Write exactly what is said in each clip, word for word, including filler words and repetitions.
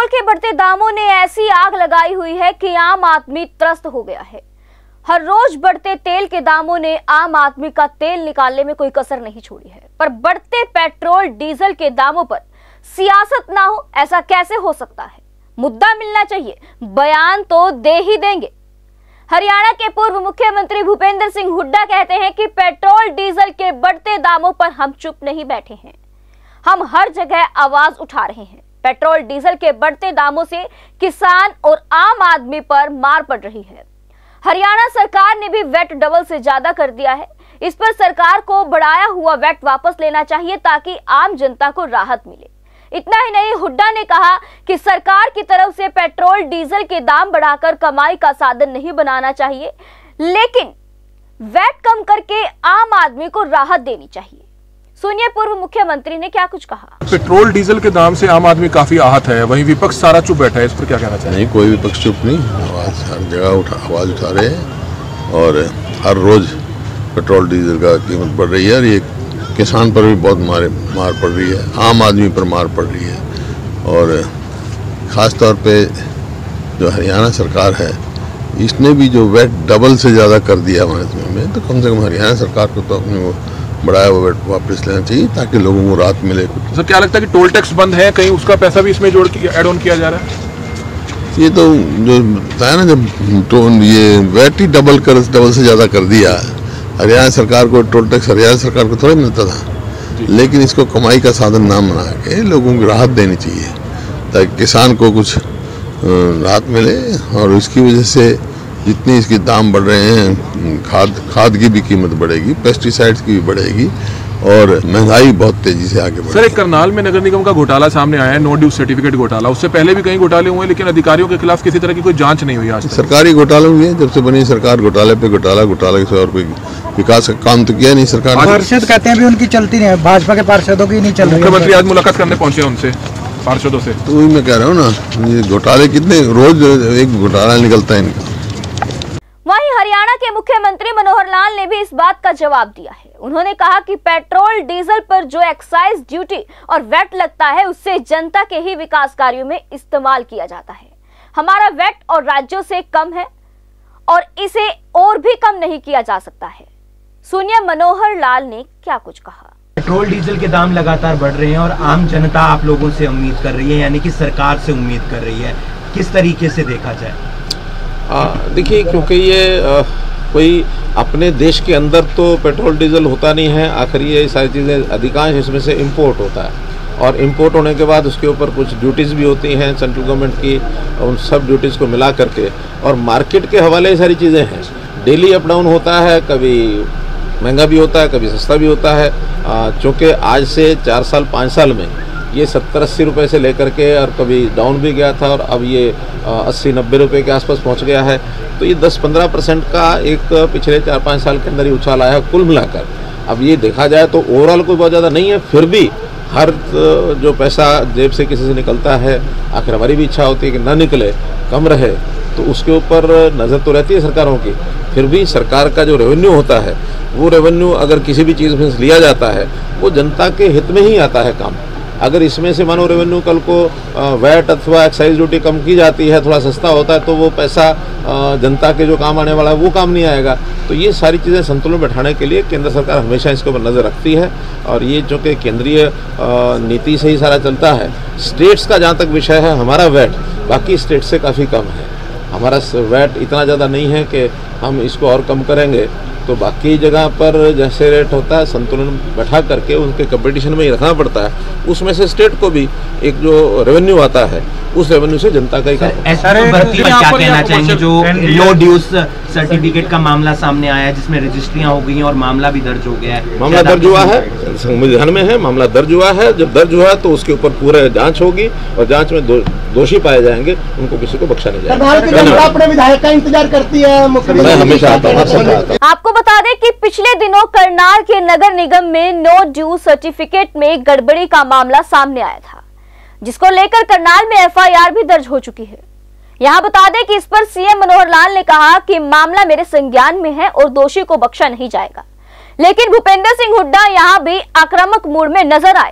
के बढ़ते दामों ने ऐसी आग लगाई हुई है कि आम आदमी त्रस्त हो गया है। हर रोज बढ़ते तेल के दामों ने आम आदमी का तेल निकालने में कोई कसर नहीं छोड़ी है। पर बढ़ते पेट्रोल डीजल के दामों पर सियासत ना हो, ऐसा कैसे हो सकता है? मुद्दा मिलना चाहिए, बयान तो दे ही देंगे। हरियाणा के पूर्व मुख्यमंत्री भूपेंद्र सिंह हुड्डा कहते हैं कि पेट्रोल डीजल के बढ़ते दामों पर हम चुप नहीं बैठे हैं, हम हर जगह आवाज उठा रहे हैं। पेट्रोल डीजल के बढ़ते दामों से किसान और आम आदमी पर मार पड़ रही है। हरियाणा सरकार ने भी वैट डबल से ज्यादा कर दिया है। इस पर सरकार को बढ़ाया हुआ वैट वापस लेना चाहिए ताकि आम जनता को राहत मिले। इतना ही नहीं, हुड्डा ने कहा कि सरकार की तरफ से पेट्रोल डीजल के दाम बढ़ाकर कमाई का साधन नहीं बनाना चाहिए, लेकिन वैट कम करके आम आदमी को राहत देनी चाहिए। सुनिए पूर्व मुख्यमंत्री ने क्या कुछ कहा। पेट्रोल डीजल के दाम से आम आदमी काफी आहत है, वहीं विपक्ष सारा चुप बैठा है, इस पर क्या कहना चाहिए? नहीं, कोई विपक्ष चुप नहीं, आवाज हर जगह उठा आवाज उठा रहे हैं और हर रोज पेट्रोल डीजल का कीमत बढ़ रही है और ये किसान पर भी बहुत मार मार पड़ रही है, आम आदमी पर मार पड़ रही है। और ख़ास तौर पे जो हरियाणा सरकार है, इसने भी जो वैट डबल से ज़्यादा कर दिया हमारे में, तो कम से कम हरियाणा सरकार को तो अपने वो बढ़ाया हुआ वैट वापस लेना चाहिए ताकि लोगों को राहत मिले। सर, क्या लगता है कि टोल टैक्स बंद है, कहीं उसका पैसा भी इसमें जोड़ के ऐड ऑन किया जा रहा है? ये तो जो बताया ना, जब तो ये वैट ही डबल कर डबल से ज़्यादा कर दिया। हरियाणा सरकार को टोल टैक्स हरियाणा सरकार को थोड़ा मिलता था, लेकिन इसको कमाई का साधन ना बना के लोगों को राहत देनी चाहिए ताकि किसान को कुछ राहत मिले। और इसकी वजह से जितनी इसके दाम बढ़ रहे हैं, खाद खाद की भी कीमत बढ़ेगी, पेस्टिसाइड्स की भी बढ़ेगी और महंगाई बहुत तेजी से आगे बढ़ेगी। सर, एक करनाल में नगर निगम का घोटाला सामने आया है, नो ड्यू सर्टिफिकेट घोटाला। उससे पहले भी कई घोटाले हुए, लेकिन अधिकारियों के खिलाफ किसी तरह की कोई जांच नहीं हुई आज तक। सरकारी घोटाले हुए हैं, जब से बनी सरकार घोटाले पे घोटाला घोटाले से और कोई विकास का काम तो किया नहीं सरकार। पार्षद कहते हैं भी उनकी चलती नहीं है, भाजपा के पार्षदों की नहीं चल रही। मुख्यमंत्री आज मुलाकात करने पहुंचे उनसे, पार्षदों से। तो वही मैं कह रहा हूँ ना, ये घोटाले कितने रोज एक घोटाला निकलता है इनका। वहीं हरियाणा के मुख्यमंत्री मनोहर लाल ने भी इस बात का जवाब दिया है। उन्होंने कहा कि पेट्रोल डीजल पर जो एक्साइज ड्यूटी और वैट लगता है, उससे जनता के ही विकास कार्यों में इस्तेमाल किया जाता है। हमारा वैट और राज्यों से कम है और इसे और भी कम नहीं किया जा सकता है। सुनिए मनोहर लाल ने क्या कुछ कहा। पेट्रोल डीजल के दाम लगातार बढ़ रहे हैं और आम जनता आप लोगों से उम्मीद कर रही है, यानी कि सरकार से उम्मीद कर रही है, किस तरीके से देखा जाए? देखिए, क्योंकि ये आ, कोई अपने देश के अंदर तो पेट्रोल डीजल होता नहीं है, आखिर ये सारी चीज़ें अधिकांश इसमें से इंपोर्ट होता है और इंपोर्ट होने के बाद उसके ऊपर कुछ ड्यूटीज़ भी होती हैं सेंट्रल गवर्नमेंट की, उन सब ड्यूटीज़ को मिला करके और मार्केट के हवाले सारी चीज़ें हैं। डेली अप डाउन होता है, कभी महंगा भी होता है, कभी सस्ता भी होता है। चूँकि आज से चार साल पाँच साल में ये सत्तर अस्सी रुपये से लेकर के और कभी डाउन भी गया था और अब ये अस्सी नब्बे रुपये के आसपास पहुंच गया है। तो ये दस पंद्रह परसेंट का एक पिछले चार पाँच साल के अंदर ही उछाल आया है कुल मिलाकर। अब ये देखा जाए तो ओवरऑल कोई बहुत ज़्यादा नहीं है, फिर भी हर जो पैसा जेब से किसी से निकलता है, आखिर हमारी भी इच्छा होती है कि ना निकले, कम रहे, तो उसके ऊपर नज़र तो रहती है सरकारों की। फिर भी सरकार का जो रेवेन्यू होता है, वो रेवेन्यू अगर किसी भी चीज़ में लिया जाता है, वो जनता के हित में ही आता है काम। अगर इसमें से मानो रेवेन्यू कल को वैट अथवा एक्साइज ड्यूटी कम की जाती है, थोड़ा सस्ता होता है, तो वो पैसा जनता के जो काम आने वाला है वो काम नहीं आएगा। तो ये सारी चीज़ें संतुलन बैठाने के लिए केंद्र सरकार हमेशा इसके ऊपर नज़र रखती है और ये जो कि केंद्रीय नीति से ही सारा चलता है। स्टेट्स का जहाँ तक विषय है, हमारा वैट बाकी स्टेट से काफ़ी कम है। हमारा वैट इतना ज़्यादा नहीं है कि हम इसको और कम करेंगे, तो बाकी जगह पर जैसे रेट होता है संतुलन बैठा करके उनके कंपटीशन में ही रखना पड़ता है। उसमें से स्टेट को भी एक जो रेवेन्यू आता है, उस रेवेन्यू से जनता का ही काम। ऐसा भर्ती पर क्या कहना चाहेंगे? जो नो ड्यूज सर्टिफिकेट का मामला सामने आया है, जिसमें रजिस्ट्रियां हो गई हैं और मामला भी दर्ज हो गया है। मामला दर्ज हुआ है, संविधान में है, मामला दर्ज हुआ है। जब दर्ज हुआ तो उसके ऊपर पूरे जांच होगी और जांच में दो, दोषी पाए जाएंगे, उनको किसी को बख्शा नहीं जाएगा। अपने विधायक का इंतजार करती है, मैं हमेशा आता हूँ। आपको बता दें कि पिछले दिनों करनाल के नगर निगम में नो ड्यू सर्टिफिकेट में गड़बड़ी का मामला सामने आया था, जिसको लेकर करनाल में एफ आई आर भी दर्ज हो चुकी है। यहां बता दें कि इस पर सीएम मनोहर लाल ने कहा कि मामला मेरे संज्ञान में है और दोषी को बख्शा नहीं जाएगा। लेकिन भूपेंद्र सिंह हुड्डा यहां भी आक्रामक मूड में नजर आए।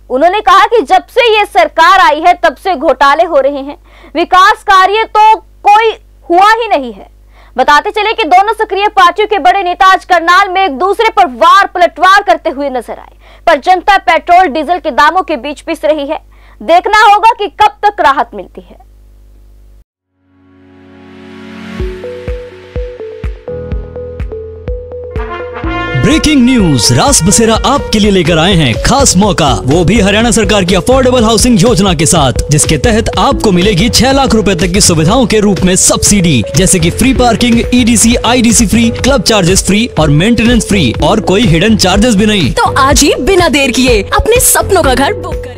उन्होंने कहा कि जब से ये सरकार आई है तब से घोटाले हो रहे हैं, विकास कार्य तो कोई हुआ ही नहीं है। बताते चले कि दोनों सक्रिय पार्टियों के बड़े नेता आज करनाल में एक दूसरे पर वार पलटवार करते हुए नजर आए, पर जनता पेट्रोल डीजल के दामों के बीच पिस रही है। देखना होगा कि कब तक राहत मिलती है। ब्रेकिंग न्यूज, रास बसेरा आपके लिए लेकर आए हैं खास मौका, वो भी हरियाणा सरकार की अफोर्डेबल हाउसिंग योजना के साथ, जिसके तहत आपको मिलेगी छह लाख रुपए तक की सुविधाओं के रूप में सब्सिडी, जैसे कि free parking, EDC, IDC free, club charges free और मेंटेनेंस फ्री, और कोई हिडन चार्जेस भी नहीं। तो आज ही बिना देर किए अपने सपनों का घर बुक करें।